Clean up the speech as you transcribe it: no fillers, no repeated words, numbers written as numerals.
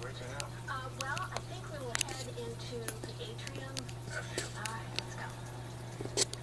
we to now? Well, I think we will head into the atrium.